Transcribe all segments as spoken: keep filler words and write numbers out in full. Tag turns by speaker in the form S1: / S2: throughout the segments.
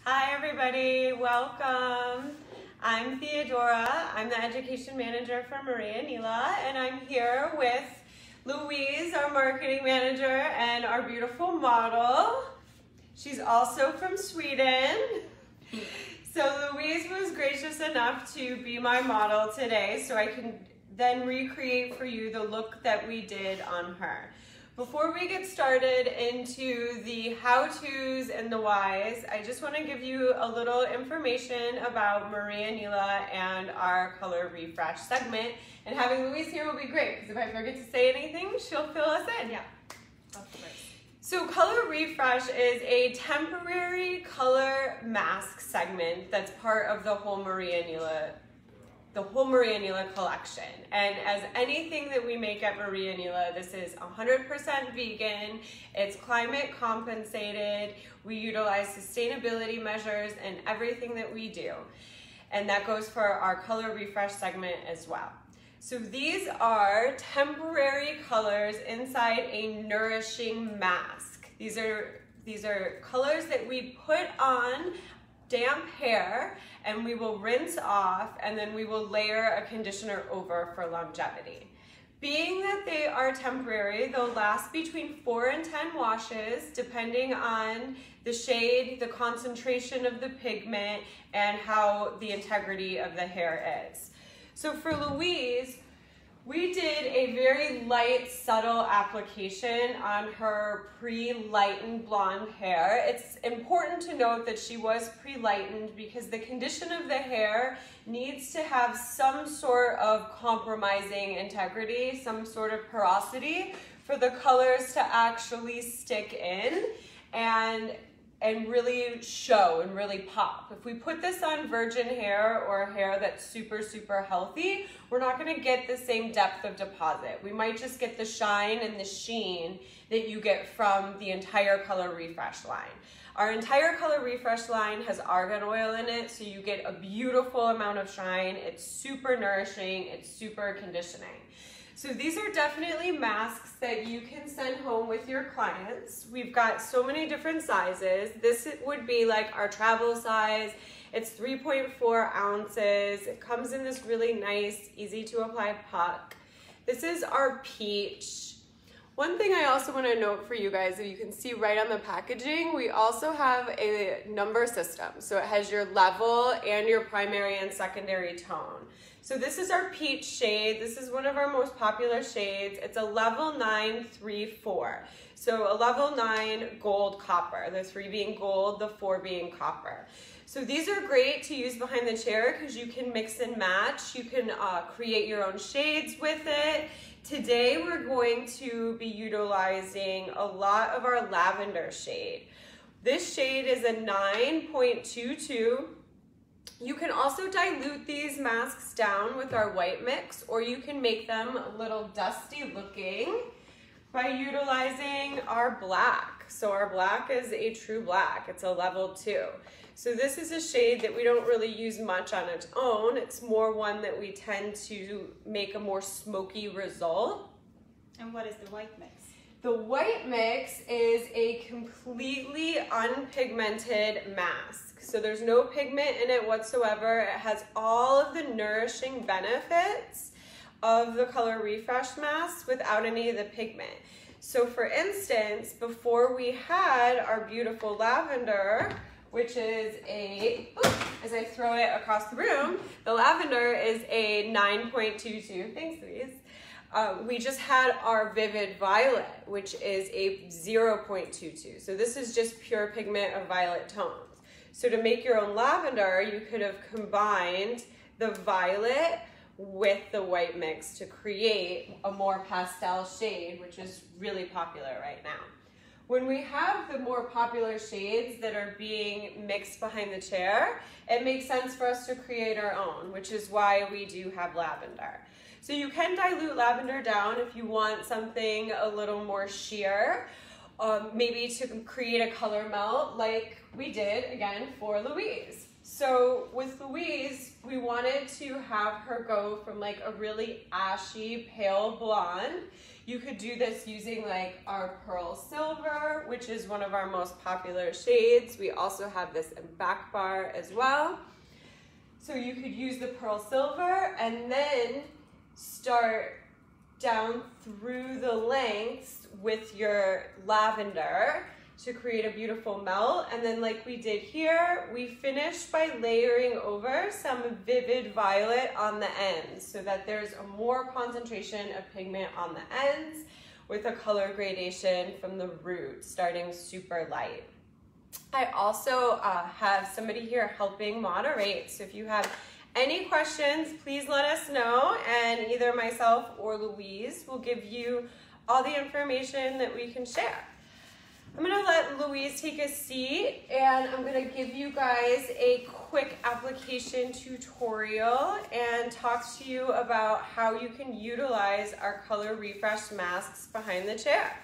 S1: Hi everybody, welcome. I'm Theodora. I'm the education manager for Maria Nila, and I'm here with Louise, our marketing manager, and our beautiful model. She's also from Sweden. So Louise was gracious enough to be my model today so I can then recreate for you the look that we did on her. Before we get started into the how-tos and the whys, I just want to give you a little information about Maria Nila and our Color Refresh segment. And having Louise here will be great, because if I forget to say anything, she'll fill us in.
S2: Yeah, of course.
S1: So Color Refresh is a temporary color mask segment that's part of the whole Maria Nila the whole Maria Nila collection. And as anything that we make at Maria Nila, this is one hundred percent vegan, it's climate compensated, we utilize sustainability measures in everything that we do. And that goes for our Color Refresh segment as well. So these are temporary colors inside a nourishing mask. These are, these are colors that we put on damp hair, and we will rinse off, and then we will layer a conditioner over for longevity. Being that they are temporary, they'll last between four and ten washes, depending on the shade, the concentration of the pigment, and how the integrity of the hair is. So for Louise, we did a very light, subtle application on her pre-lightened blonde hair. It's important to note that she was pre-lightened because the condition of the hair needs to have some sort of compromising integrity, some sort of porosity for the colors to actually stick in and and really show and really pop. If we put this on virgin hair or hair that's super, super healthy, we're not gonna get the same depth of deposit. We might just get the shine and the sheen that you get from the entire Color Refresh line. Our entire Color Refresh line has argan oil in it, so you get a beautiful amount of shine. It's super nourishing, it's super conditioning. So these are definitely masks that you can send home with your clients. We've got so many different sizes. This would be like our travel size. It's three point four ounces. It comes in this really nice, easy to apply puck. This is our peach. One thing I also want to note for you guys, that you can see right on the packaging, we also have a number system. So it has your level and your primary and secondary tone. So this is our peach shade. This is one of our most popular shades. It's a level nine three four. So a level nine gold copper, the three being gold, the four being copper. So these are great to use behind the chair because you can mix and match. You can uh, create your own shades with it. Today we're going to be utilizing a lot of our lavender shade. This shade is a nine point two two. You can also dilute these masks down with our white mix, or you can make them a little dusty looking by utilizing our black. So our black is a true black. It's a level two. So this is a shade that we don't really use much on its own. It's more one that we tend to make a more smoky result.
S2: And what is the white mix?
S1: The white mix is a completely unpigmented mask. So there's no pigment in it whatsoever. It has all of the nourishing benefits of the Color Refresh mask without any of the pigment. So for instance, before we had our beautiful lavender, which is a, oops, as I throw it across the room, the lavender is a nine point two two. Thanks, Louise. Uh, we just had our vivid violet, which is a zero point two two. So this is just pure pigment of violet tones. So to make your own lavender, you could have combined the violet with the white mix to create a more pastel shade, which is really popular right now. When we have the more popular shades that are being mixed behind the chair, it makes sense for us to create our own, which is why we do have lavender. So you can dilute lavender down if you want something a little more sheer, um, maybe to create a color melt like we did again for Louise. So with Louise, we wanted to have her go from like a really ashy pale blonde. You could do this using like our pearl silver, which is one of our most popular shades. We also have this in back bar as well. So you could use the pearl silver and then start down through the lengths with your lavender to create a beautiful melt. And then like we did here, we finished by layering over some vivid violet on the ends so that there's a more concentration of pigment on the ends with a color gradation from the root starting super light. I also uh, have somebody here helping moderate. So if you have any questions, please let us know, and either myself or Louise will give you all the information that we can share. I'm gonna let Louise take a seat, and I'm gonna give you guys a quick application tutorial and talk to you about how you can utilize our Color Refresh masks behind the chair.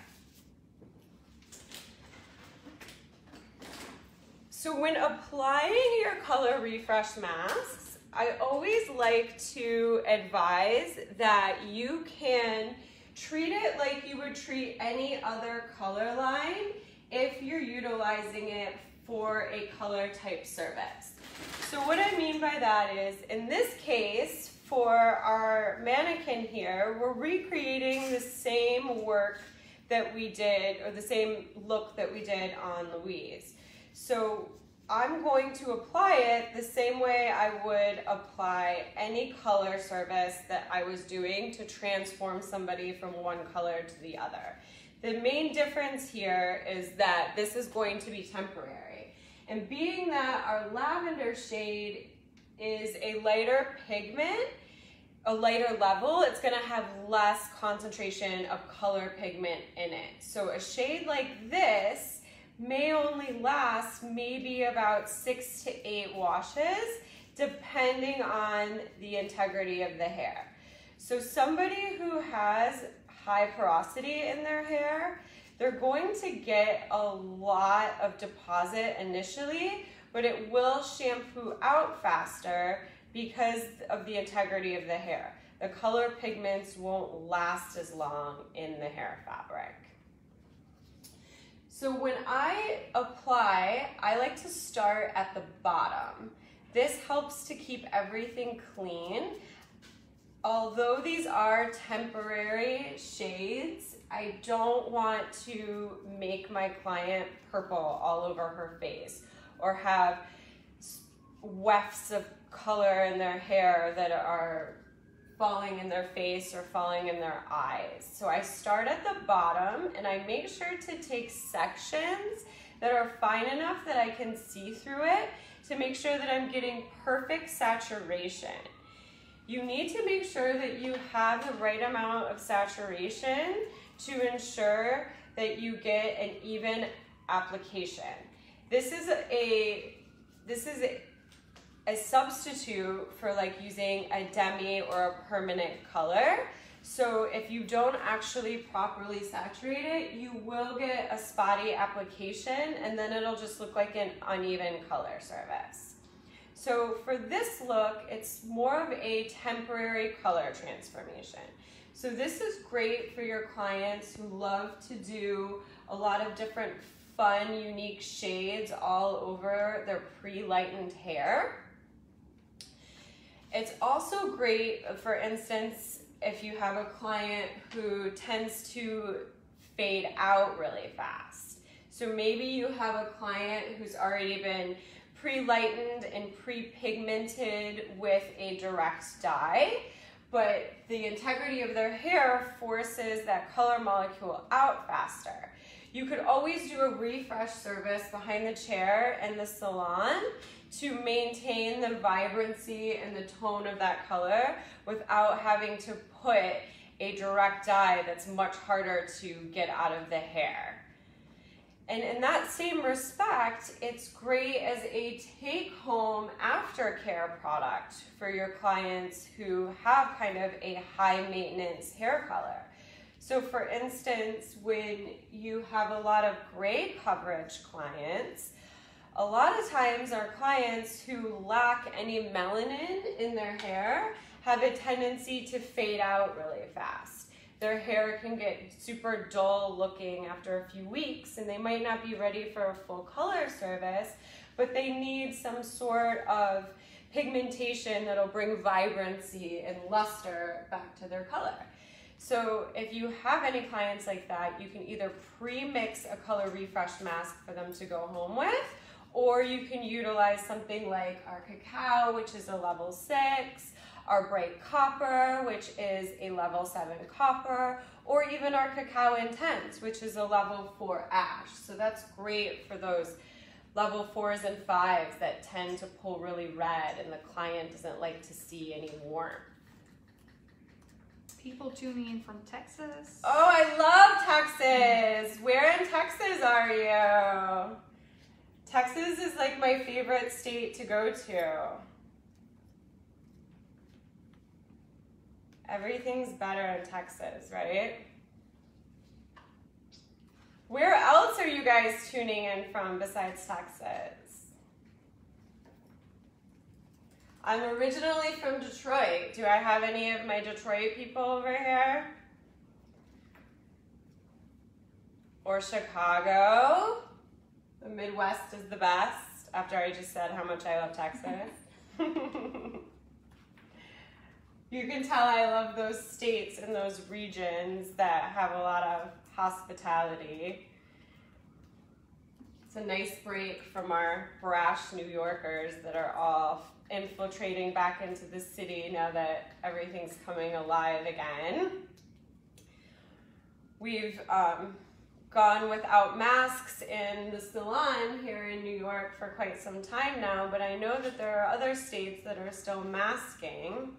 S1: So when applying your Color Refresh masks, I always like to advise that you can treat it like you would treat any other color line if you're utilizing it for a color type service. So what I mean by that is, in this case, for our mannequin here, we're recreating the same work that we did, or the same look that we did on Louise. So I'm going to apply it the same way I would apply any color service that I was doing to transform somebody from one color to the other. The main difference here is that this is going to be temporary. And being that our lavender shade is a lighter pigment, a lighter level, it's gonna have less concentration of color pigment in it. So a shade like this may only last maybe about six to eight washes, depending on the integrity of the hair. So somebody who has high porosity in their hair, they're going to get a lot of deposit initially, but it will shampoo out faster because of the integrity of the hair. The color pigments won't last as long in the hair fabric. So when I apply, I like to start at the bottom. This helps to keep everything clean. Although these are temporary shades, I don't want to make my client purple all over her face or have wefts of color in their hair that are falling in their face or falling in their eyes. So I start at the bottom and I make sure to take sections that are fine enough that I can see through it to make sure that I'm getting perfect saturation. You need to make sure that you have the right amount of saturation to ensure that you get an even application. This is a, this is a, a substitute for like using a demi or a permanent color. So if you don't actually properly saturate it, you will get a spotty application and then it'll just look like an uneven color service. So for this look, it's more of a temporary color transformation. So this is great for your clients who love to do a lot of different fun, unique shades all over their pre-lightened hair. It's also great, for instance, if you have a client who tends to fade out really fast. So maybe you have a client who's already been pre-lightened and pre-pigmented with a direct dye, but the integrity of their hair forces that color molecule out faster. You could always do a refresh service behind the chair in the salon to maintain the vibrancy and the tone of that color without having to put a direct dye that's much harder to get out of the hair. And in that same respect, it's great as a take-home aftercare product for your clients who have kind of a high maintenance hair color. So for instance, when you have a lot of gray coverage clients, A lot of times our clients who lack any melanin in their hair have a tendency to fade out really fast. Their hair can get super dull looking after a few weeks, and they might not be ready for a full color service, but they need some sort of pigmentation that'll bring vibrancy and luster back to their color. So if you have any clients like that, you can either pre-mix a color refresh mask for them to go home with, or you can utilize something like our cacao, which is a level six, our bright copper, which is a level seven copper, or even our cacao intense, which is a level four ash. So that's great for those level fours and fives that tend to pull really red and the client doesn't like to see any warmth.
S2: People tuning in from Texas.
S1: Oh, I love Texas. Where in Texas are you? Texas is like my favorite state to go to. Everything's better in Texas, right? Where else are you guys tuning in from besides Texas? I'm originally from Detroit. Do I have any of my Detroit people over here? Or Chicago? The Midwest is the best, after I just said how much I love Texas. You can tell I love those states and those regions that have a lot of hospitality. It's a nice break from our brash New Yorkers that are all infiltrating back into the city now that everything's coming alive again. We've um, gone without masks in the salon here in New York for quite some time now, but I know that there are other states that are still masking.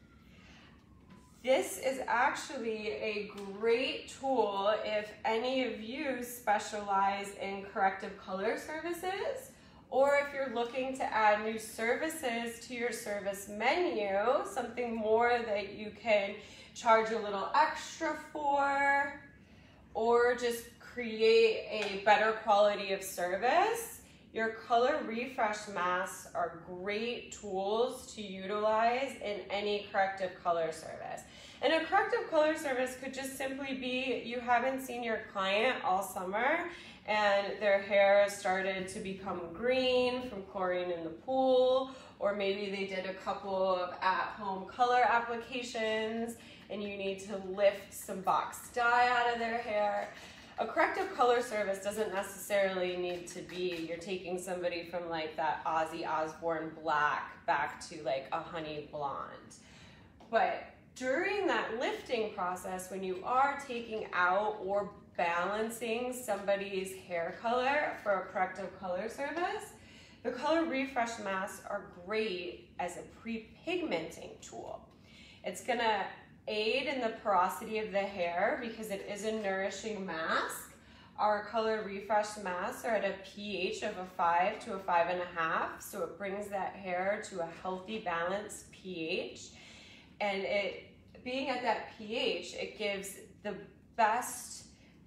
S1: This is actually a great tool if any of you specialize in corrective color services, or if you're looking to add new services to your service menu, something more that you can charge a little extra for, or just create a better quality of service. Your color refresh masks are great tools to utilize in any corrective color service. And a corrective color service could just simply be you haven't seen your client all summer and their hair has started to become green from chlorine in the pool, or maybe they did a couple of at-home color applications and you need to lift some box dye out of their hair. A corrective color service doesn't necessarily need to be you're taking somebody from like that Ozzy Osbourne black back to like a honey blonde. But during that lifting process, when you are taking out or balancing somebody's hair color for a corrective color service, the color refresh masks are great as a pre-pigmenting tool. It's gonna aid in the porosity of the hair because it is a nourishing mask. Our color refresh masks are at a pH of a five to a five and a half, so it brings that hair to a healthy, balanced pH. And it being at that pH, it gives the best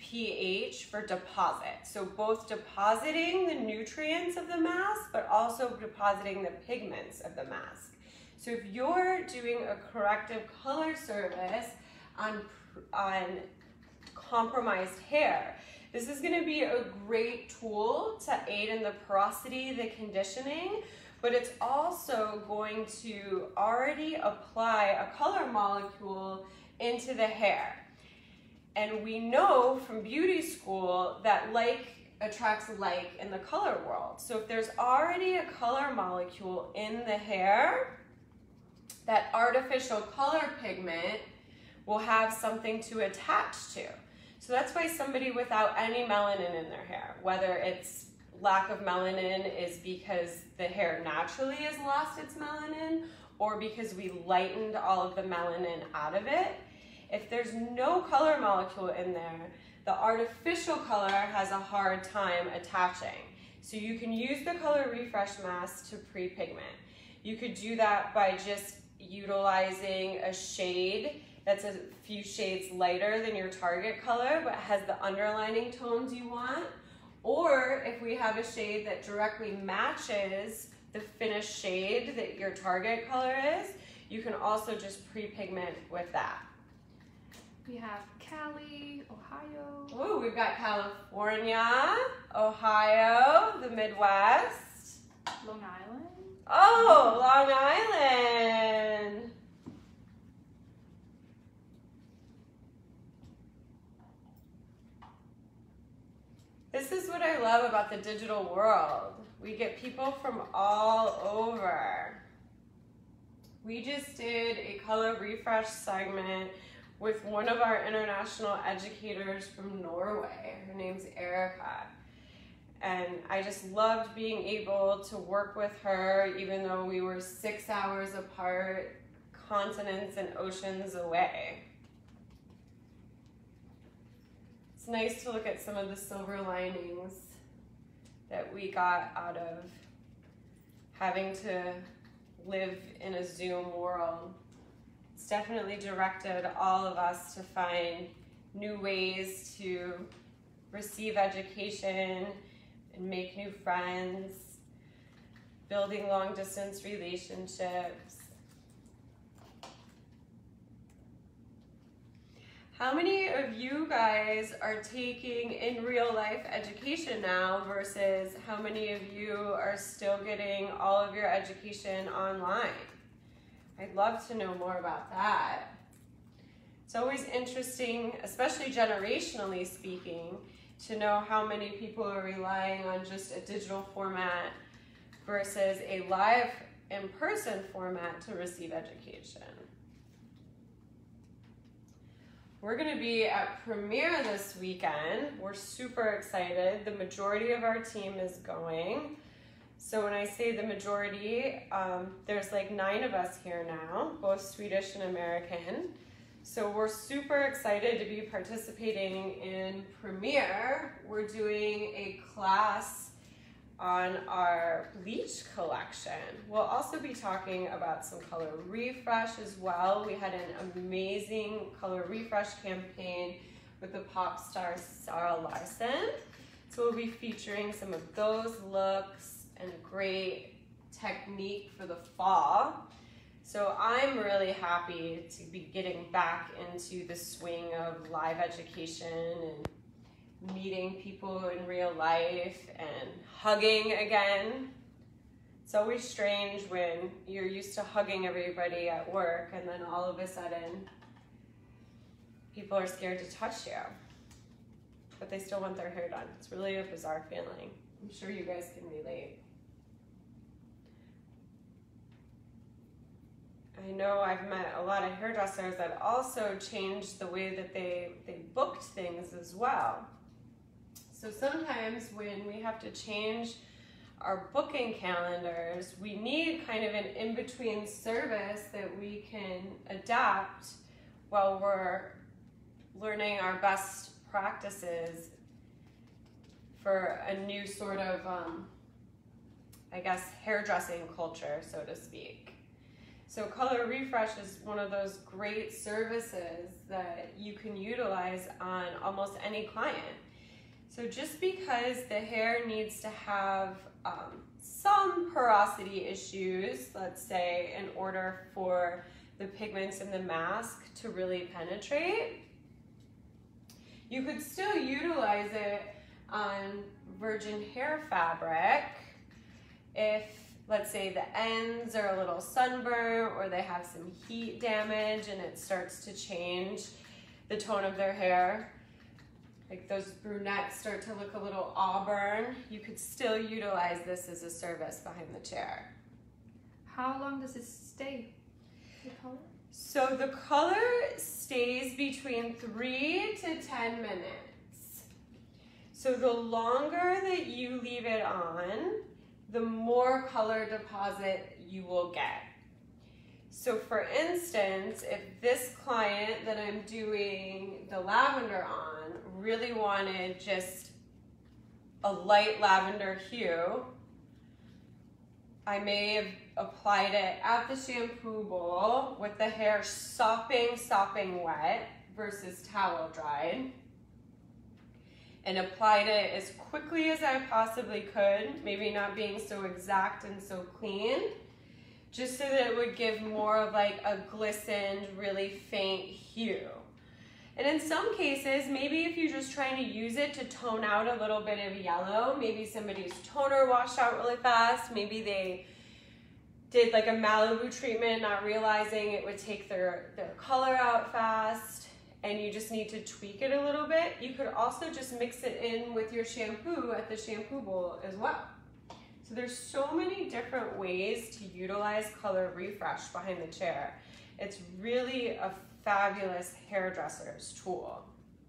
S1: pH for deposit. So both depositing the nutrients of the mask, but also depositing the pigments of the mask. So if you're doing a corrective color service on, on compromised hair, this is going to be a great tool to aid in the porosity, the conditioning, but it's also going to already apply a color molecule into the hair. And we know from beauty school that like attracts like in the color world. So if there's already a color molecule in the hair, that artificial color pigment will have something to attach to. So that's why somebody without any melanin in their hair, whether it's lack of melanin is because the hair naturally has lost its melanin or because we lightened all of the melanin out of it, if there's no color molecule in there, the artificial color has a hard time attaching. So you can use the color refresh mask to pre-pigment. You could do that by just utilizing a shade that's a few shades lighter than your target color but has the underlining tones you want, Or if we have a shade that directly matches the finished shade that your target color is, you can also just pre-pigment with that.
S2: We have Cali, Ohio.
S1: Oh, we've got California, Ohio, the Midwest.
S2: Long Island.
S1: Oh, Long Island. This is what I love about the digital world. We get people from all over. We just did a color refresh segment with one of our international educators from Norway. Her name's Erica. And I just loved being able to work with her even though we were six hours apart, continents and oceans away. It's nice to look at some of the silver linings that we got out of having to live in a Zoom world. It's definitely directed all of us to find new ways to receive education and make new friends, building long distance relationships. How many of you guys are taking in real life education now versus how many of you are still getting all of your education online? I'd love to know more about that. It's always interesting, especially generationally speaking, to know how many people are relying on just a digital format versus a live in-person format to receive education. We're gonna be at Premiere this weekend. We're super excited. The majority of our team is going. So when I say the majority, um, there's like nine of us here now, both Swedish and American. So we're super excited to be participating in Premiere. We're doing a class on our bleach collection. We'll also be talking about some color refresh as well. We had an amazing color refresh campaign with the pop star Sarah Larson. So we'll be featuring some of those looks and great technique for the fall. So I'm really happy to be getting back into the swing of live education and meeting people in real life and hugging again. It's always strange when you're used to hugging everybody at work and then all of a sudden people are scared to touch you, but they still want their hair done. It's really a bizarre feeling. I'm sure you guys can relate. I know I've met a lot of hairdressers that also changed the way that they, they booked things as well. So sometimes when we have to change our booking calendars, we need kind of an in-between service that we can adapt while we're learning our best practices for a new sort of, um, I guess, hairdressing culture, so to speak. So Color Refresh is one of those great services that you can utilize on almost any client. So just because the hair needs to have um, some porosity issues, let's say, in order for the pigments in the mask to really penetrate, you could still utilize it on virgin hair fabric if, let's say, the ends are a little sunburned or they have some heat damage and it starts to change the tone of their hair. Like those brunettes start to look a little auburn. You could still utilize this as a service behind the chair.
S2: How long does it stay, the color?
S1: So the color stays between three to ten minutes. So the longer that you leave it on, the more color deposit you will get. So for instance, if this client that I'm doing the lavender on really wanted just a light lavender hue, I may have applied it at the shampoo bowl with the hair sopping, sopping wet versus towel dried. and applied it as quickly as I possibly could, maybe not being so exact and so clean, just so that it would give more of like a glistened, really faint hue. And in some cases, maybe if you're just trying to use it to tone out a little bit of yellow, maybe somebody's toner washed out really fast, maybe they did like a Malibu treatment, not realizing it would take their, their color out fast, and you just need to tweak it a little bit. You could also just mix it in with your shampoo at the shampoo bowl as well. So there's so many different ways to utilize Color Refresh behind the chair. It's really a fabulous hairdresser's tool.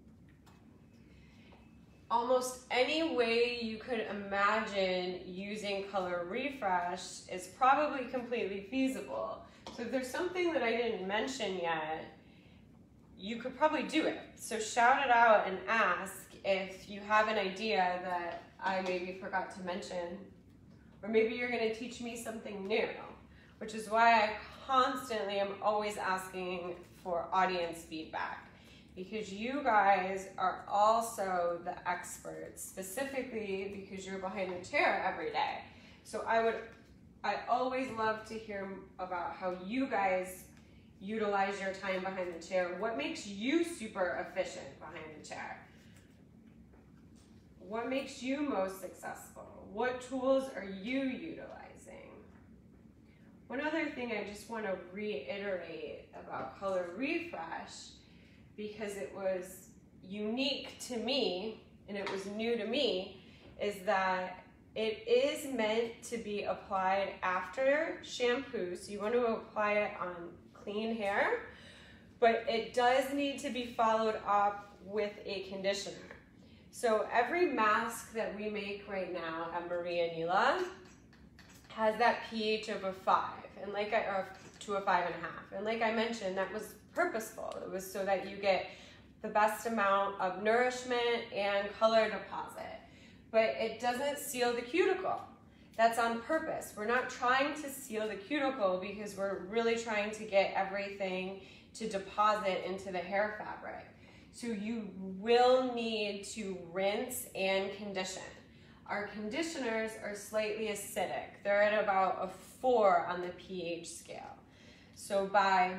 S1: Almost any way you could imagine using Color Refresh is probably completely feasible. So if there's something that I didn't mention yet, you could probably do it. So shout it out and ask if you have an idea that I maybe forgot to mention, or maybe you're gonna teach me something new, which is why I constantly am always asking for audience feedback, because you guys are also the experts, specifically because you're behind the chair every day. So I would, I always love to hear about how you guys utilize your time behind the chair. What makes you super efficient behind the chair? What makes you most successful? What tools are you utilizing? One other thing I just want to reiterate about Color Refresh, because it was unique to me and it was new to me, is that it is meant to be applied after shampoo. So you want to apply it on clean hair, but it does need to be followed up with a conditioner. So every mask that we make right now at Maria Nila has that pH of a five, and like I, or to a five and a half. And like I mentioned, that was purposeful. It was so that you get the best amount of nourishment and color deposit, but it doesn't seal the cuticle. That's on purpose. We're not trying to seal the cuticle because we're really trying to get everything to deposit into the hair fabric. So you will need to rinse and condition. Our conditioners are slightly acidic. They're at about a four on the pH scale. So by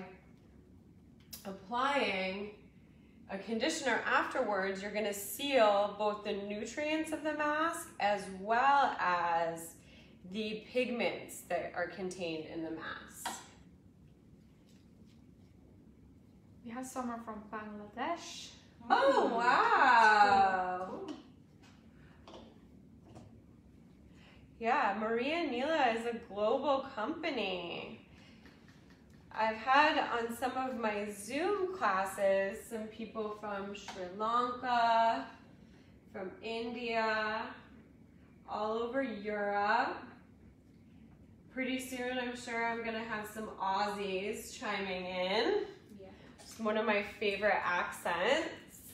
S1: applying a conditioner afterwards, you're gonna seal both the nutrients of the mask as well as the pigments that are contained in the mask.
S2: We have someone from Bangladesh.
S1: Oh, wow. Yeah, Maria Nila is a global company. I've had on some of my Zoom classes some people from Sri Lanka, from India, all over Europe. Pretty soon, I'm sure I'm gonna have some Aussies chiming in.
S2: Yeah.
S1: It's one of my favorite accents.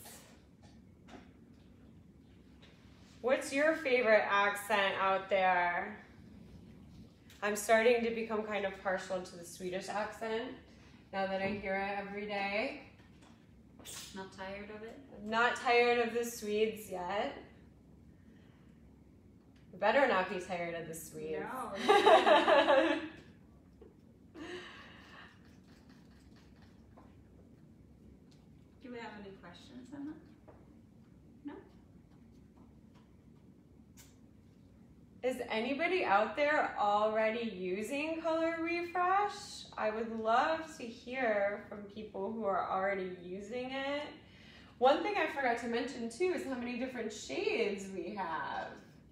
S1: What's your favorite accent out there? I'm starting to become kind of partial to the Swedish accent now that I hear it every day.
S3: Not tired of it?
S1: I'm not tired of the Swedes yet. Better not be tired of the Swedes.
S3: No. Do we have any questions, Emma? No?
S1: Is anybody out there already using Color Refresh? I would love to hear from people who are already using it. One thing I forgot to mention too is how many different shades we have.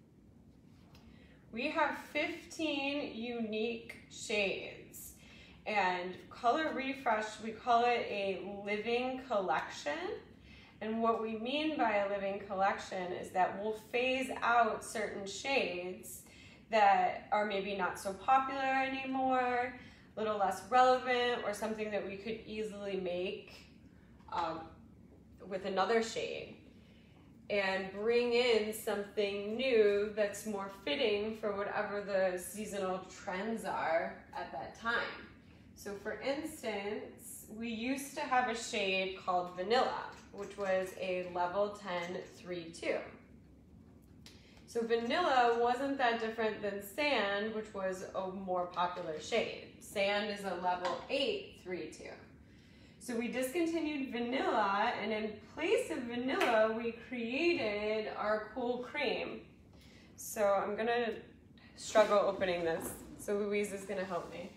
S1: We have fifteen unique shades, and Color Refresh, we call it a living collection. And what we mean by a living collection is that we'll phase out certain shades that are maybe not so popular anymore, a little less relevant, or something that we could easily make um, with another shade, and bring in something new that's more fitting for whatever the seasonal trends are at that time. So for instance, we used to have a shade called Vanilla, which was a level ten three two. So Vanilla wasn't that different than Sand, which was a more popular shade. Sand is a level eight three two. So we discontinued Vanilla, and in place of Vanilla, we created our Cool Cream. So I'm gonna struggle opening this, so Louise is gonna help me.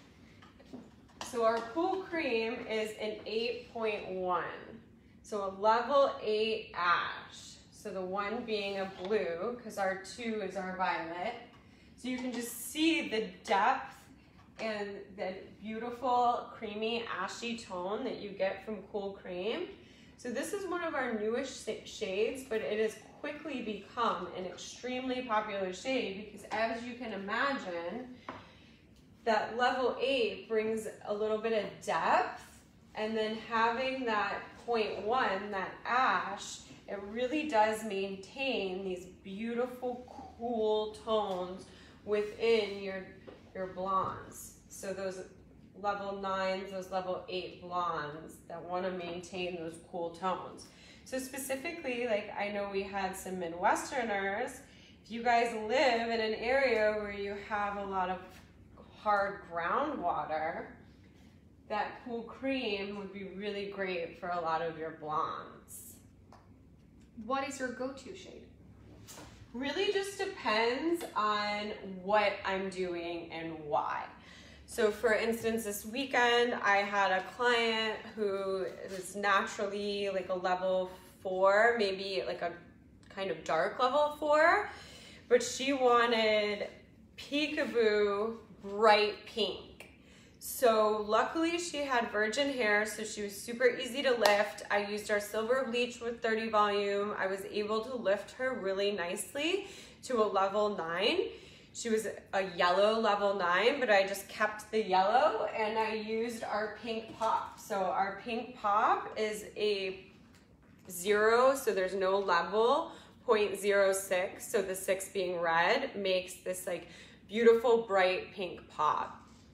S1: So our Cool Cream is an eight point one. So a level eight ash. So the one being a blue, because our two is our violet. So you can just see the depth and the beautiful creamy ashy tone that you get from Cool Cream. So this is one of our newest shades, but it has quickly become an extremely popular shade because, as you can imagine, that level eight brings a little bit of depth, and then having that point one, that ash, it really does maintain these beautiful, cool tones within your, your blondes. So those level nines, those level eight blondes that want to maintain those cool tones. So specifically, like I know we had some Midwesterners, if you guys live in an area where you have a lot of hard groundwater, that Cool Cream would be really great for a lot of your blondes.
S2: What is your go-to shade?
S1: Really just depends on what I'm doing and why. So for instance, this weekend, I had a client who is naturally like a level four, maybe like a kind of dark level four, but she wanted peekaboo bright pink. So luckily she had virgin hair, so she was super easy to lift. I used our silver bleach with thirty volume. I was able to lift her really nicely to a level nine. She was a yellow level nine, but I just kept the yellow and I used our pink pop. So our pink pop is a zero, so there's no level, zero point zero six, so the six being red makes this like beautiful bright pink pop.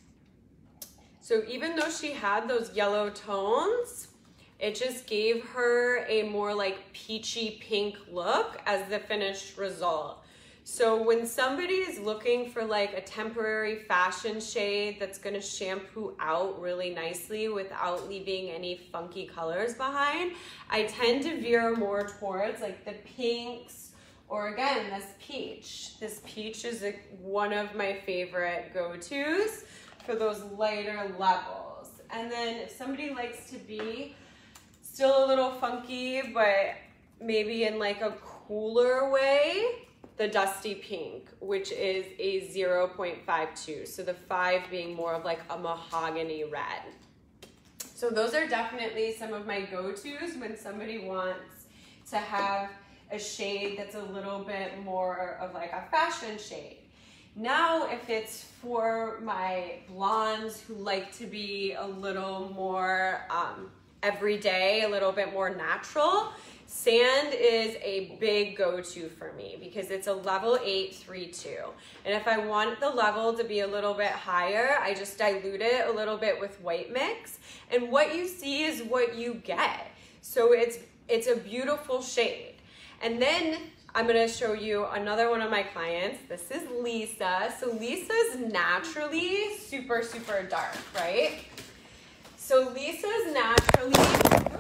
S1: So even though she had those yellow tones, it just gave her a more like peachy pink look as the finished result. So when somebody is looking for like a temporary fashion shade that's gonna shampoo out really nicely without leaving any funky colors behind, I tend to veer more towards like the pinks, or again, this peach. This peach is a, one of my favorite go-tos for those lighter levels. And then if somebody likes to be still a little funky, but maybe in like a cooler way, the dusty pink, which is a zero point five two. So the five being more of like a mahogany red. So those are definitely some of my go-tos when somebody wants to have a shade that's a little bit more of like a fashion shade. Now, if it's for my blondes who like to be a little more um, everyday, a little bit more natural, Sand is a big go-to for me because it's a level eight three two. And if I want the level to be a little bit higher, I just dilute it a little bit with white mix. And what you see is what you get. So it's, it's a beautiful shade. And then I'm gonna show you another one of my clients. This is Lisa. So Lisa's naturally super, super dark, right? So Lisa's naturally,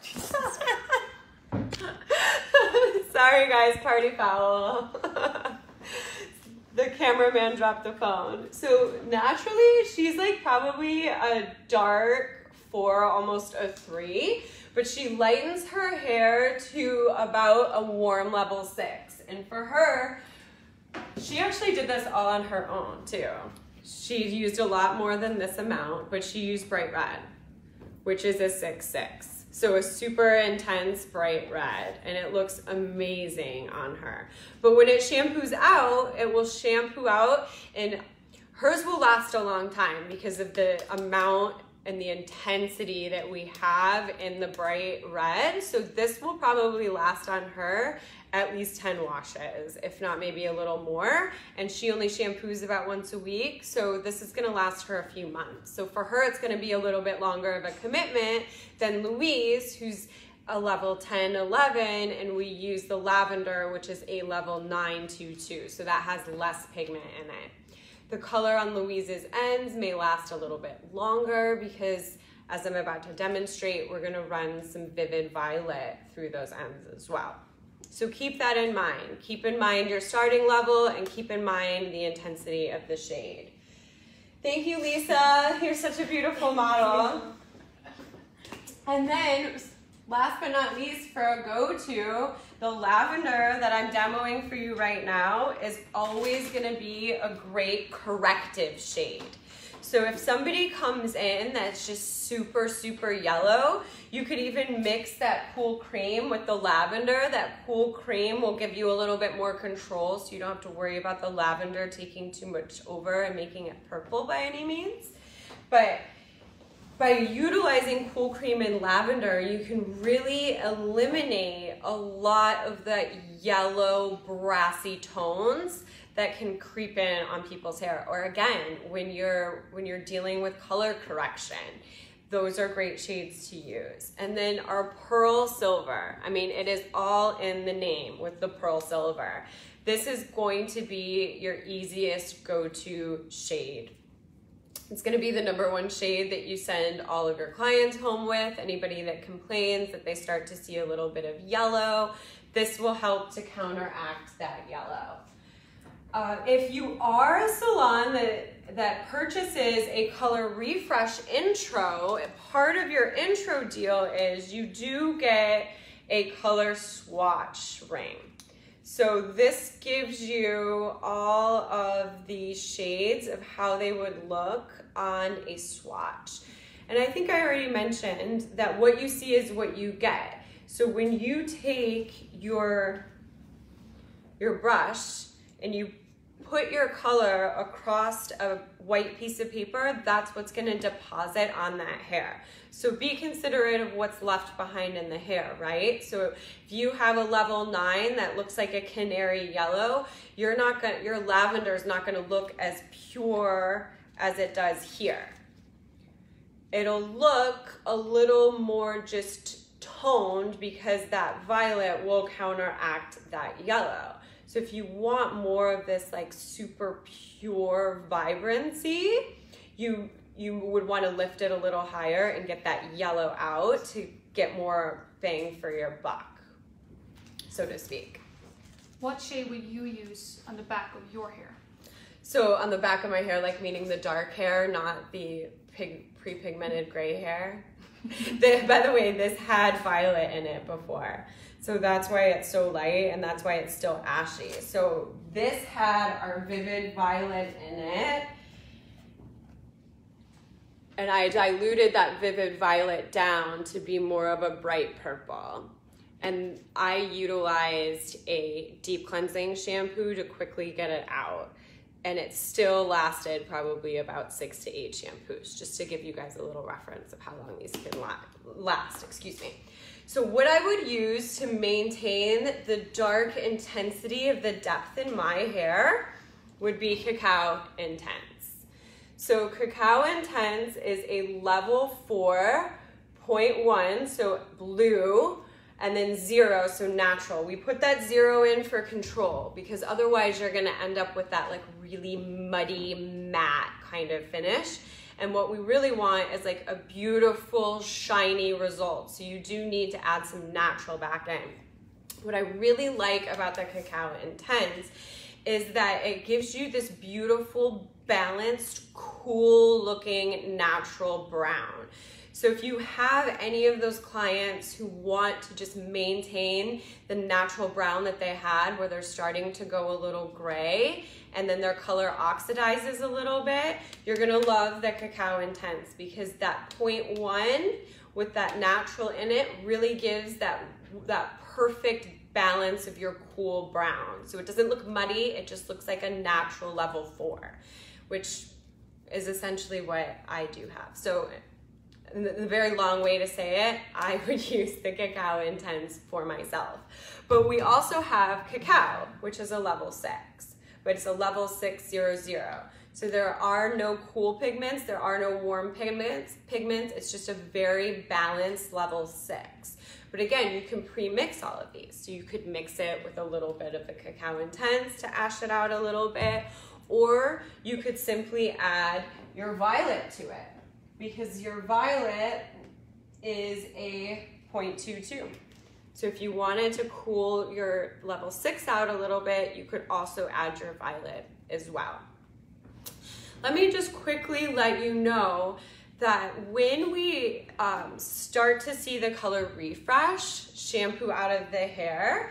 S1: sorry guys, party foul. The cameraman dropped the phone. So naturally, she's like probably a dark four, almost a three, but she lightens her hair to about a warm level six. And for her, she actually did this all on her own too. She used a lot more than this amount, but she used bright red, which is a six six. So a super intense bright red, and it looks amazing on her. But when it shampoos out, it will shampoo out, and hers will last a long time because of the amount and the intensity that we have in the bright red. So this will probably last on her at least ten washes, if not maybe a little more. And she only shampoos about once a week, so this is gonna last her a few months. So for her, it's gonna be a little bit longer of a commitment than Louise, who's a level ten, eleven, and we use the lavender, which is a level nine two two, so that has less pigment in it. The color on Louise's ends may last a little bit longer because, as I'm about to demonstrate, we're gonna run some vivid violet through those ends as well. So keep that in mind. Keep in mind your starting level and keep in mind the intensity of the shade. Thank you, Lisa. You're such a beautiful model. And then, last but not least, for a go-to, the lavender that I'm demoing for you right now is always gonna be a great corrective shade. So if somebody comes in that's just super, super yellow, you could even mix that cool cream with the lavender. That cool cream will give you a little bit more control, so you don't have to worry about the lavender taking too much over and making it purple by any means. But by utilizing cool cream and lavender, you can really eliminate a lot of the yellow, brassy tones that can creep in on people's hair. Or again, when you're when you're dealing with color correction, those are great shades to use. And then our pearl silver. I mean, it is all in the name with the pearl silver. This is going to be your easiest go-to shade. It's gonna be the number one shade that you send all of your clients home with. Anybody that complains that they start to see a little bit of yellow, this will help to counteract that yellow. Uh, if you are a salon that, that purchases a color refresh intro, part of your intro deal is you do get a color swatch ring. So this gives you all of the shades of how they would look on a swatch. And I think I already mentioned that what you see is what you get. So when you take your, your brush and you put your color across a white piece of paper, that's what's gonna deposit on that hair. So be considerate of what's left behind in the hair, right? So if you have a level nine that looks like a canary yellow, you're not gonna, your lavender is not gonna look as pure as it does here. It'll look a little more just toned because that violet will counteract that yellow. So if you want more of this like super pure vibrancy, you you would want to lift it a little higher and get that yellow out to get more bang for your buck, so to speak.
S2: What shade would you use on the back of your hair?
S1: So on the back of my hair, like meaning the dark hair, not the pig, pre-pigmented gray hair. the, by the way, this had violet in it before. So that's why it's so light and that's why it's still ashy. So this had our vivid violet in it. And I diluted that vivid violet down to be more of a bright purple. And I utilized a deep cleansing shampoo to quickly get it out. And it still lasted probably about six to eight shampoos, just to give you guys a little reference of how long these can last, excuse me. So what I would use to maintain the dark intensity of the depth in my hair would be Cacao Intense. So Cacao Intense is a level four point one, so blue, and then zero, so natural. We put that zero in for control because otherwise you're gonna end up with that like really muddy, matte kind of finish. And what we really want is like a beautiful, shiny result. So you do need to add some natural back in. What I really like about the Cacao Intense is that it gives you this beautiful, balanced, cool looking natural brown. So if you have any of those clients who want to just maintain the natural brown that they had where they're starting to go a little gray and then their color oxidizes a little bit, you're gonna love the Cacao Intense because that point one with that natural in it really gives that, that perfect balance of your cool brown. So it doesn't look muddy, it just looks like a natural level four, which is essentially what I do have. So the very long way to say it, I would use the Cacao Intense for myself. But we also have Cacao, which is a level six, but it's a level six zero zero. So there are no cool pigments, there are no warm pigments, pigments. It's just a very balanced level six. But again, you can pre-mix all of these. So you could mix it with a little bit of the Cacao Intense to ash it out a little bit, or you could simply add your violet to it, because your violet is a zero point two two. So if you wanted to cool your level six out a little bit, you could also add your violet as well. Let me just quickly let you know that when we um, start to see the color refresh shampoo out of the hair,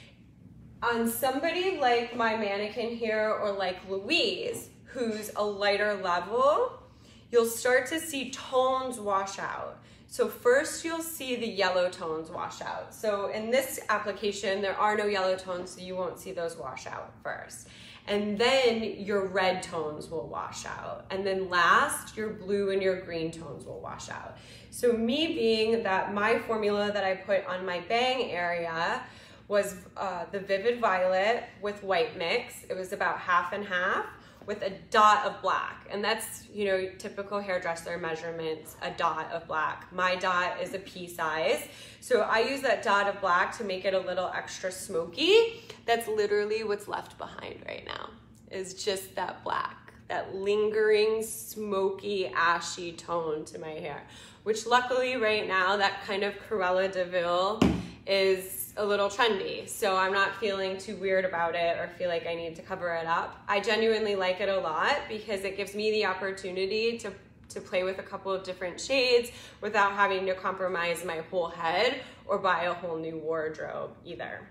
S1: on somebody like my mannequin here or like Louise, who's a lighter level, you'll start to see tones wash out. So first you'll see the yellow tones wash out. So in this application, there are no yellow tones, so you won't see those wash out first. And then your red tones will wash out. And then last, your blue and your green tones will wash out. So me being that my formula that I put on my bang area was uh, the Vivid Violet with white mix. It was about half and half with a dot of black. And that's, you know, typical hairdresser measurements, a dot of black. My dot is a pea size. So I use that dot of black to make it a little extra smoky. That's literally what's left behind right now, is just that black, that lingering, smoky, ashy tone to my hair, which luckily right now, that kind of Cruella de Vil is a little trendy. So I'm not feeling too weird about it or feel like I need to cover it up. I genuinely like it a lot because it gives me the opportunity to, to play with a couple of different shades without having to compromise my whole head or buy a whole new wardrobe either.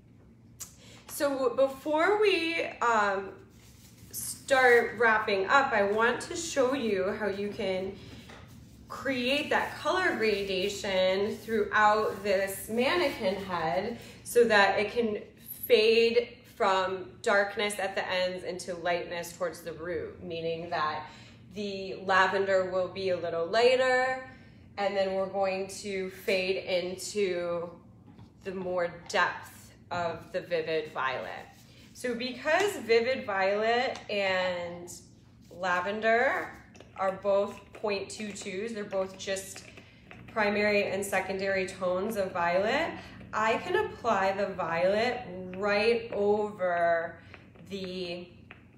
S1: So before we um, start wrapping up, I want to show you how you can create that color gradation throughout this mannequin head so that it can fade from darkness at the ends into lightness towards the root, meaning that the lavender will be a little lighter, and then we're going to fade into the more depth of the Vivid Violet. So because Vivid Violet and lavender are both zero point two twos, they're both just primary and secondary tones of violet, I can apply the violet right over the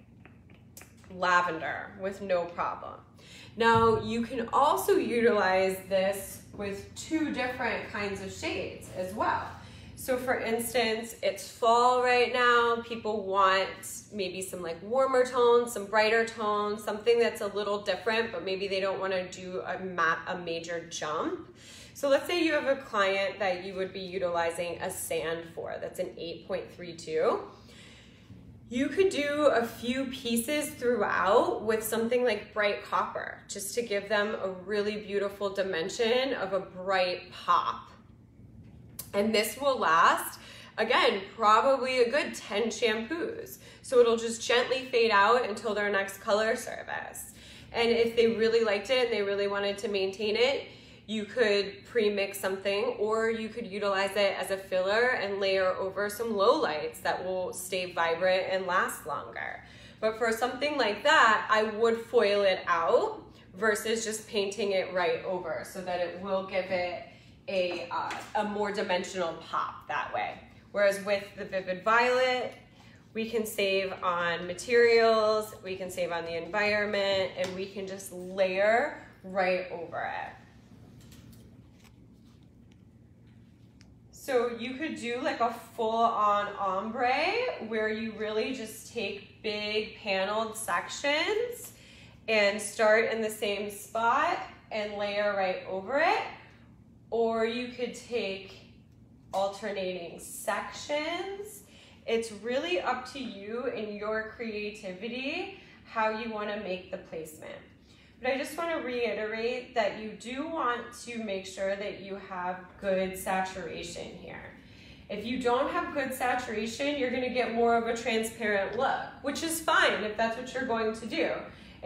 S1: lavender with no problem. Now you can also utilize this with two different kinds of shades as well. So for instance, it's fall right now. People want maybe some like warmer tones, some brighter tones, something that's a little different, but maybe they don't want to do a, ma a major jump. So let's say you have a client that you would be utilizing a sand for, that's an eight point three two. You could do a few pieces throughout with something like bright copper, just to give them a really beautiful dimension of a bright pop. And this will last, again, probably a good ten shampoos. So it'll just gently fade out until their next color service. And if they really liked it and they really wanted to maintain it, you could pre-mix something, or you could utilize it as a filler and layer over some lowlights that will stay vibrant and last longer. But for something like that, I would foil it out versus just painting it right over so that it will give it a, uh, a more dimensional pop that way. Whereas with the Vivid Violet, we can save on materials, we can save on the environment, and we can just layer right over it. So you could do like a full-on ombre where you really just take big paneled sections and start in the same spot and layer right over it. Or you could take alternating sections. It's really up to you and your creativity how you want to make the placement. But I just want to reiterate that you do want to make sure that you have good saturation here. If you don't have good saturation, you're going to get more of a transparent look, which is fine if that's what you're going to do.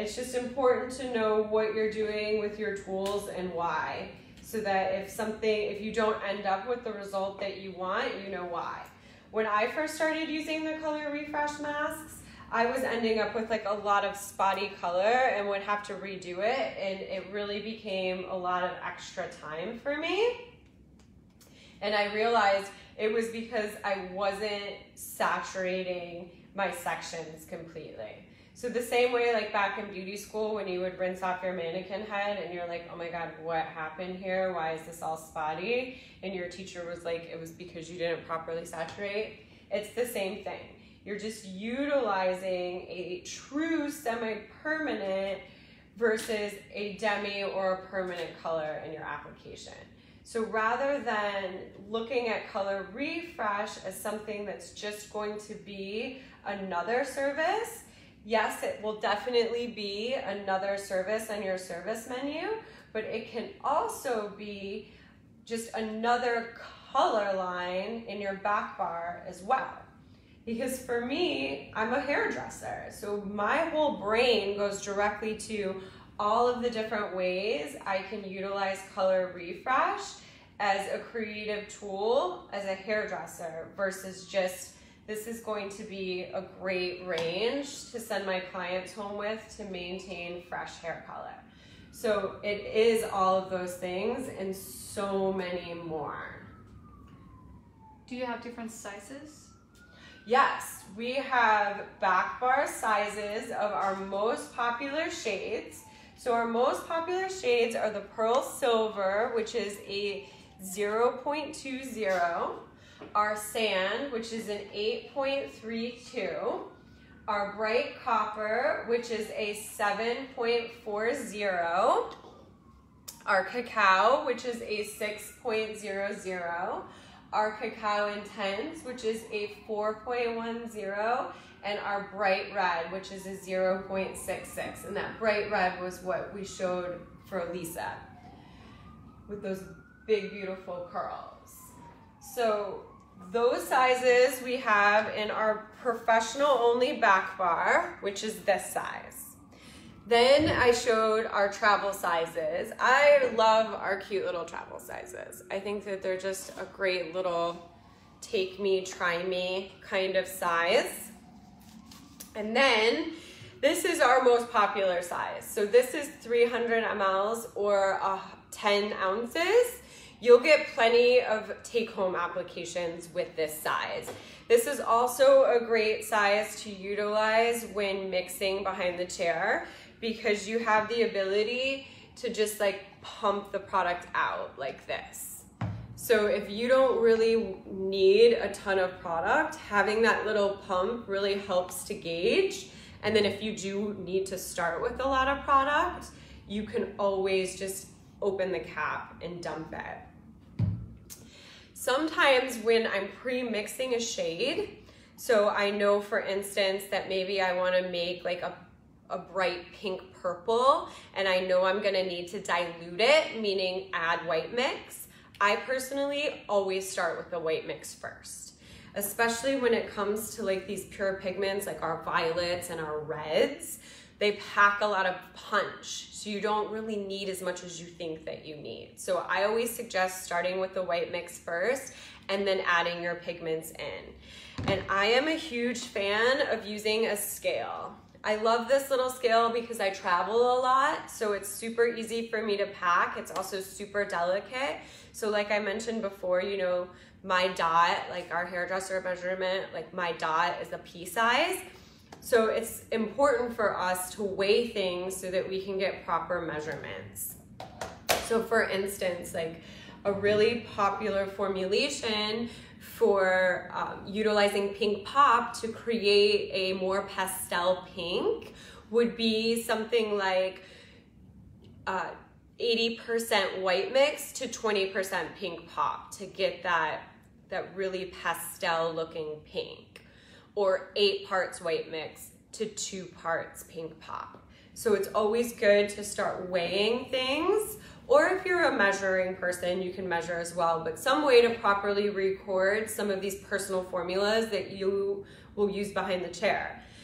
S1: It's just important to know what you're doing with your tools and why, so that if something, if you don't end up with the result that you want, you know why. When I first started using the Colour Refresh masks, I was ending up with like a lot of spotty color and would have to redo it, and it really became a lot of extra time for me. And I realized it was because I wasn't saturating my sections completely. So the same way like back in beauty school when you would rinse off your mannequin head and you're like, oh my God, what happened here? Why is this all spotty? And your teacher was like, it was because you didn't properly saturate. It's the same thing. You're just utilizing a true semi-permanent versus a demi or a permanent color in your application. So rather than looking at Colour Refresh as something that's just going to be another service, yes, it will definitely be another service on your service menu, but it can also be just another color line in your back bar as well. Because for me, I'm a hairdresser, so my whole brain goes directly to all of the different ways I can utilize Colour Refresh as a creative tool as a hairdresser versus just, this is going to be a great range to send my clients home with to maintain fresh hair color. So it is all of those things and so many more.
S2: Do you have different sizes?
S1: Yes, we have back bar sizes of our most popular shades. So our most popular shades are the Pearl Silver, which is a zero point two zero, our Sand, which is an eight point three two, our Bright Copper, which is a seven point four zero, our Cacao, which is a six point zero zero, our Cacao Intense, which is a four point one zero, and our Bright Red, which is a zero point six six. And that Bright Red was what we showed for Lisa with those big, beautiful curls. So those sizes we have in our professional only back bar, which is this size. Then I showed our travel sizes. I love our cute little travel sizes. I think that they're just a great little take me, try me kind of size. And then this is our most popular size. So this is three hundred milliliters or uh, ten ounces. You'll get plenty of take-home applications with this size. This is also a great size to utilize when mixing behind the chair because you have the ability to just like pump the product out like this. So if you don't really need a ton of product, having that little pump really helps to gauge. And then if you do need to start with a lot of product, you can always just open the cap and dump it. Sometimes when I'm pre-mixing a shade, so I know for instance that maybe I wanna make like a, a bright pink purple and I know I'm gonna need to dilute it, meaning add white mix. I personally always start with the white mix first, especially when it comes to like these pure pigments like our violets and our reds. They pack a lot of punch, so you don't really need as much as you think that you need. So I always suggest starting with the white mix first and then adding your pigments in. And I am a huge fan of using a scale. I love this little scale because I travel a lot, so it's super easy for me to pack. It's also super delicate. So like I mentioned before, you know, my dot, like our hairdresser measurement, like my dot is a pea size. So it's important for us to weigh things so that we can get proper measurements. So for instance, like a really popular formulation for um, utilizing pink pop to create a more pastel pink would be something like uh, eighty percent white mix to twenty percent pink pop to get that, that really pastel looking pink. Or eight parts white mix to two parts pink pop. So it's always good to start weighing things, or if you're a measuring person, you can measure as well, but some way to properly record some of these personal formulas that you will use behind the chair.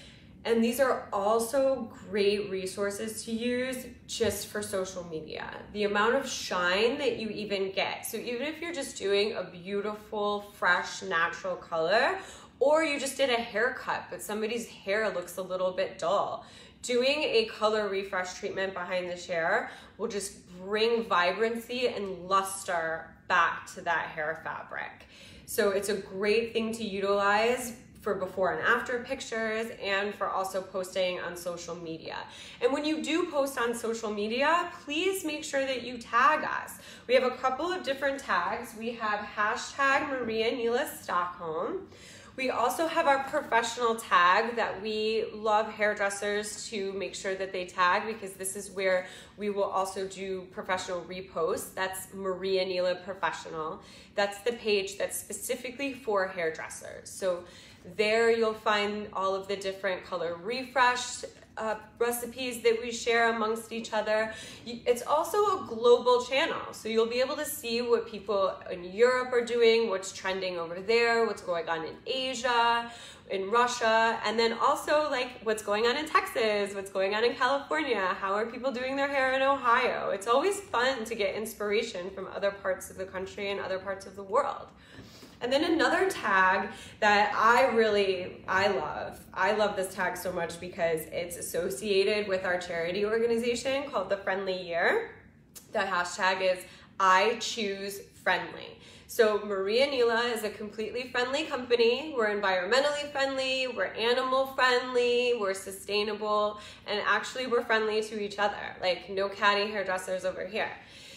S1: And these are also great resources to use just for social media. The amount of shine that you even get. So even if you're just doing a beautiful, fresh, natural color, or you just did a haircut, but somebody's hair looks a little bit dull, doing a color refresh treatment behind the chair will just bring vibrancy and luster back to that hair fabric. So it's a great thing to utilize for before and after pictures and for also posting on social media. And when you do post on social media, please make sure that you tag us. We have a couple of different tags. We have hashtag Maria Nila Stockholm. We also have our professional tag that we love hairdressers to make sure that they tag, because this is where we will also do professional reposts. That's Maria Nila Professional. That's the page that's specifically for hairdressers. So there you'll find all of the different color refresh uh, recipes that we share amongst each other. It's also a global channel, so you'll be able to see what people in Europe are doing, what's trending over there, what's going on in Asia, in Russia, and then also like what's going on in Texas, what's going on in California, how are people doing their hair in Ohio. It's always fun to get inspiration from other parts of the country and other parts of the world. And then another tag that I really, I love, I love this tag so much because it's associated with our charity organization called the Friendly Year. The hashtag is I Choose Friendly. So Maria Nila is a completely friendly company. We're environmentally friendly, we're animal friendly, we're sustainable, and actually we're friendly to each other. Like no catty hairdressers over here.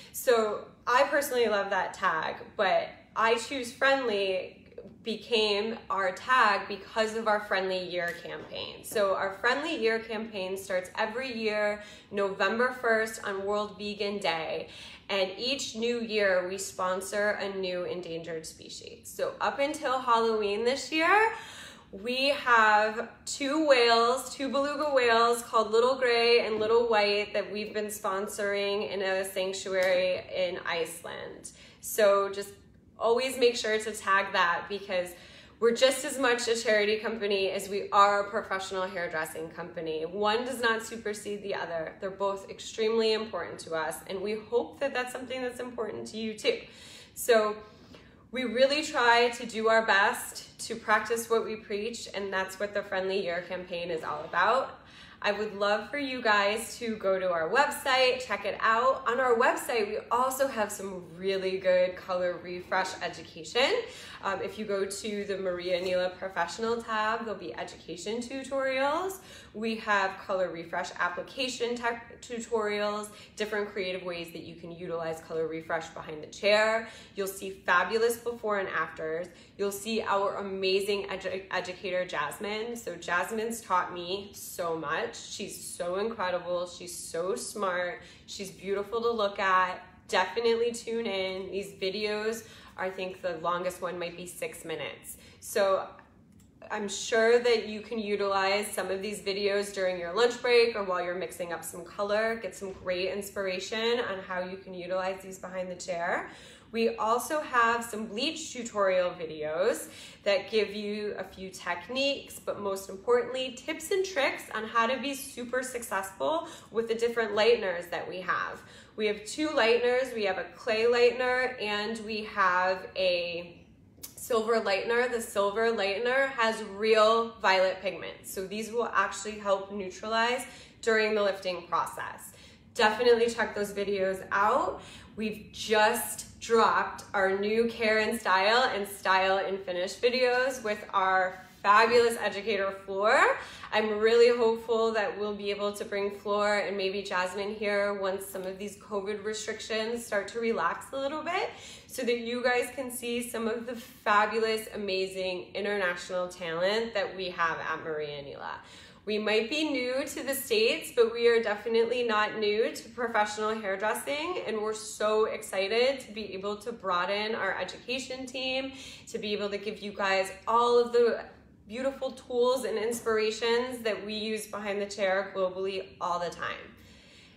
S1: So I personally love that tag, but I Choose Friendly became our tag because of our Friendly Year campaign. So our Friendly Year campaign starts every year, November first on World Vegan Day. And each new year we sponsor a new endangered species. So up until Halloween this year, we have two whales, two beluga whales called Little Gray and Little White that we've been sponsoring in a sanctuary in Iceland. So just always make sure to tag that, because we're just as much a charity company as we are a professional hairdressing company. One does not supersede the other. They're both extremely important to us, and we hope that that's something that's important to you too. So we really try to do our best to practice what we preach, and that's what the Friendly Year campaign is all about. I would love for you guys to go to our website, check it out. On our website, we also have some really good color refresh education. Um, if you go to the Maria Nila Professional tab, there'll be education tutorials. We have color refresh application tutorials, different creative ways that you can utilize color refresh behind the chair. You'll see fabulous before and afters. You'll see our amazing edu educator, Jasmine. So Jasmine's taught me so much. She's so incredible. She's so smart. She's beautiful to look at. Definitely tune in. These videos, I think the longest one might be six minutes. So I'm sure that you can utilize some of these videos during your lunch break or while you're mixing up some color. Get some great inspiration on how you can utilize these behind the chair. We also have some bleach tutorial videos that give you a few techniques, but most importantly, tips and tricks on how to be super successful with the different lighteners that we have. We have two lighteners. We have a clay lightener and we have a silver lightener. The silver lightener has real violet pigment, so these will actually help neutralize during the lifting process. Definitely check those videos out. We've just dropped our new care and style and style and finish videos with our fabulous educator Floor. I'm really hopeful that we'll be able to bring Floor and maybe Jasmine here once some of these COVID restrictions start to relax a little bit, so that you guys can see some of the fabulous, amazing international talent that we have at Maria Nila. We might be new to the States, but we are definitely not new to professional hairdressing, and we're so excited to be able to broaden our education team, to be able to give you guys all of the beautiful tools and inspirations that we use behind the chair globally all the time.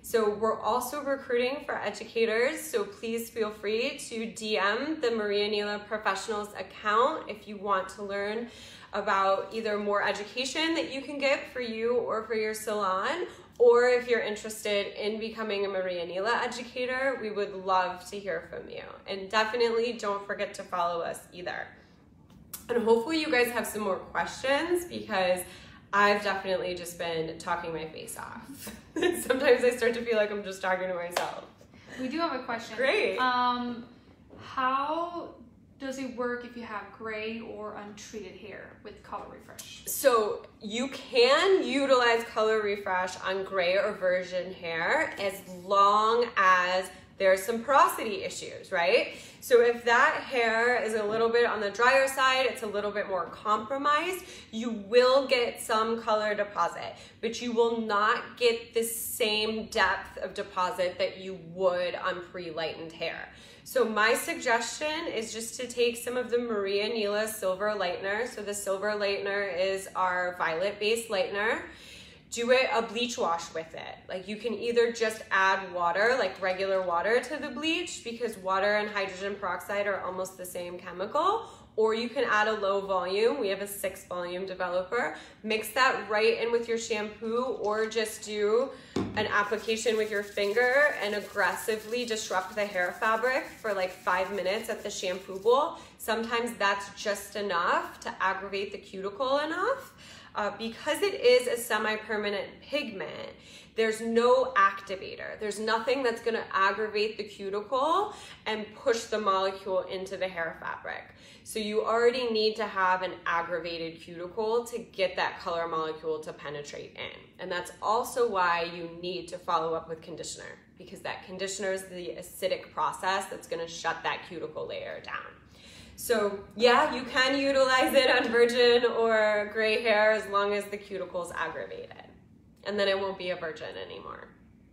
S1: So we're also recruiting for educators, so please feel free to D M the Maria Nila Professionals account if you want to learn about either more education that you can get for you or for your salon, or if you're interested in becoming a Maria Nila educator, we would love to hear from you. And definitely don't forget to follow us either. And hopefully you guys have some more questions, because I've definitely just been talking my face off. Sometimes I start to feel like I'm just talking to myself.
S2: We do have a question.
S1: Great.
S2: Um, how does it work if you have gray or untreated hair with Colour Refresh?
S1: So you can utilize Colour Refresh on gray or virgin hair as long as there's some porosity issues, right? So if that hair is a little bit on the drier side, it's a little bit more compromised, you will get some color deposit, but you will not get the same depth of deposit that you would on pre-lightened hair. So my suggestion is just to take some of the Maria Nila Silver Lightener. So the Silver Lightener is our violet-based lightener. Do it a bleach wash with it. Like, you can either just add water, like regular water, to the bleach, because water and hydrogen peroxide are almost the same chemical, or you can add a low volume. We have a six volume developer. Mix that right in with your shampoo, or just do an application with your finger and aggressively disrupt the hair fabric for like five minutes at the shampoo bowl. Sometimes that's just enough to aggravate the cuticle enough. Uh, because it is a semi-permanent pigment, there's no activator. There's nothing that's going to aggravate the cuticle and push the molecule into the hair fabric. So you already need to have an aggravated cuticle to get that color molecule to penetrate in. And that's also why you need to follow up with conditioner, because that conditioner is the acidic process that's going to shut that cuticle layer down. So yeah, you can utilize it on virgin or gray hair as long as the cuticle is aggravated. And then it won't be a virgin anymore.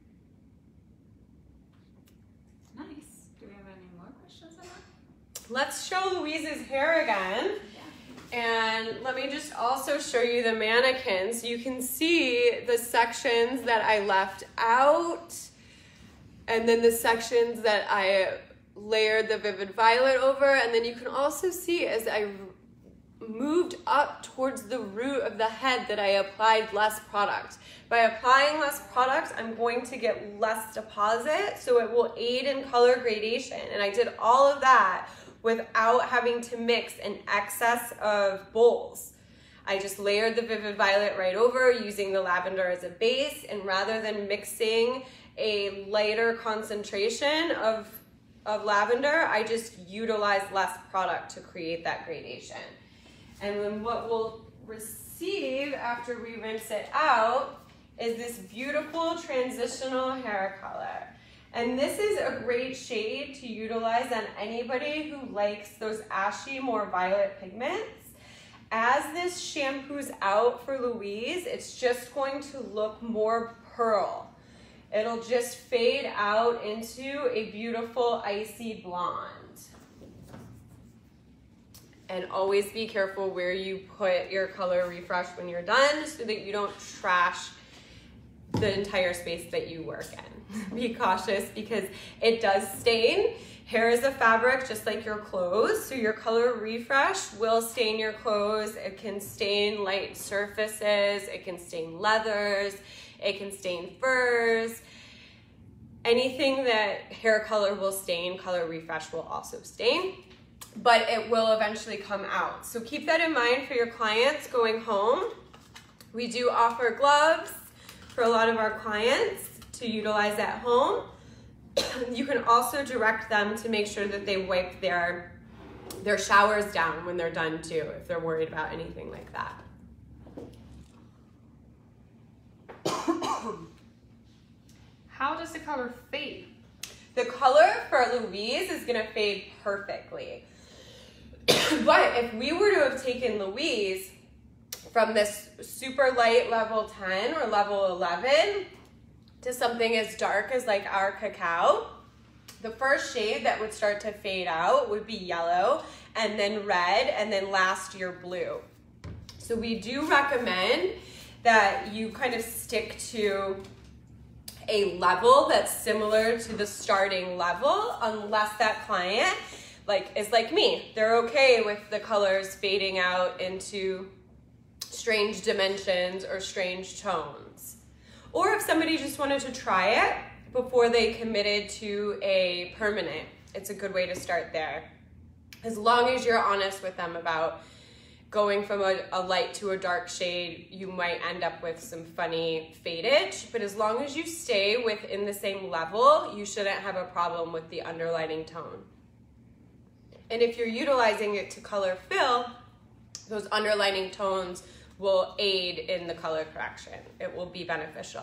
S3: Nice. Do we have any more questions on that?
S1: Let's show Louise's hair again. Yeah. And let me just also show you the mannequins. You can see the sections that I left out, and then the sections that I layered the Vivid Violet over, and then you can also see as I moved up towards the root of the head that I applied less product. By applying less product, I'm going to get less deposit, so it will aid in color gradation. And I did all of that without having to mix an excess of bowls. I just layered the Vivid Violet right over using the lavender as a base, and rather than mixing a lighter concentration of of lavender, I just utilize less product to create that gradation. And then what we'll receive after we rinse it out is this beautiful transitional hair color. And this is a great shade to utilize on anybody who likes those ashy, more violet pigments. As this shampoo's out for Louise, it's just going to look more pearl. It'll just fade out into a beautiful icy blonde. And always be careful where you put your Colour Refresh when you're done, so that you don't trash the entire space that you work in. Be cautious, because it does stain. Hair is a fabric just like your clothes, so your Colour Refresh will stain your clothes. It can stain light surfaces, it can stain leathers, it can stain furs. Anything that hair color will stain, Colour Refresh will also stain, but it will eventually come out. So keep that in mind for your clients going home. We do offer gloves for a lot of our clients to utilize at home. You can also direct them to make sure that they wipe their, their showers down when they're done too, if they're worried about anything like that.
S2: How does the color fade?
S1: The color for Louise is gonna fade perfectly. But if we were to have taken Louise from this super light level ten or level eleven to something as dark as like our cacao, the first shade that would start to fade out would be yellow, and then red, and then last year blue. So we do recommend that you kind of stick to a level that's similar to the starting level, unless that client like is like me. They're okay with the colors fading out into strange dimensions or strange tones. Or if somebody just wanted to try it before they committed to a permanent, it's a good way to start there. As long as you're honest with them about going from a, a light to a dark shade, you might end up with some funny fadage, but as long as you stay within the same level, you shouldn't have a problem with the underlining tone. And if you're utilizing it to color fill, those underlining tones will aid in the color correction. It will be beneficial.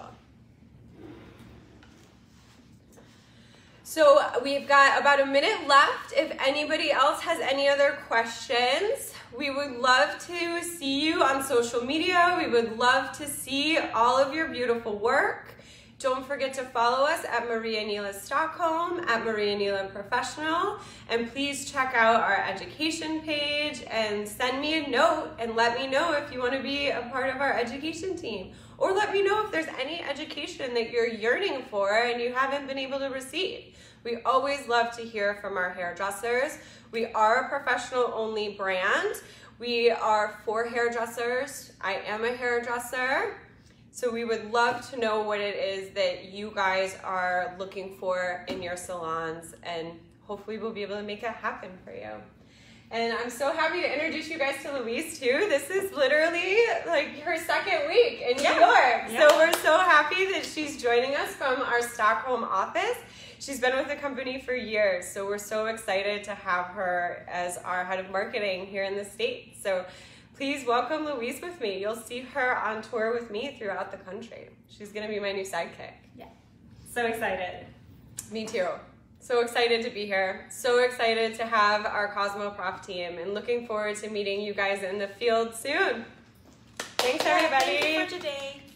S1: So we've got about a minute left. If anybody else has any other questions, we would love to see you on social media. We would love to see all of your beautiful work. Don't forget to follow us at Maria Nila Stockholm, at Maria Nila Professional, and please check out our education page and send me a note and let me know if you want to be a part of our education team. Or let me know if there's any education that you're yearning for and you haven't been able to receive. We always love to hear from our hairdressers. We are a professional only brand. We are for hairdressers. I am a hairdresser. So we would love to know what it is that you guys are looking for in your salons, and hopefully we'll be able to make it happen for you. And I'm so happy to introduce you guys to Louise too. This is literally like her second week in New
S3: Yeah.
S1: York.
S3: Yeah.
S1: So we're so happy that she's joining us from our Stockholm office. She's been with the company for years, so we're so excited to have her as our head of marketing here in the States. So please welcome Louise with me. You'll see her on tour with me throughout the country. She's gonna be my new sidekick.
S3: Yeah.
S1: So excited. Me too. So excited to be here. So excited to have our Cosmo Prof team and looking forward to meeting you guys in the field soon. Thanks everybody.
S3: Thank you for today.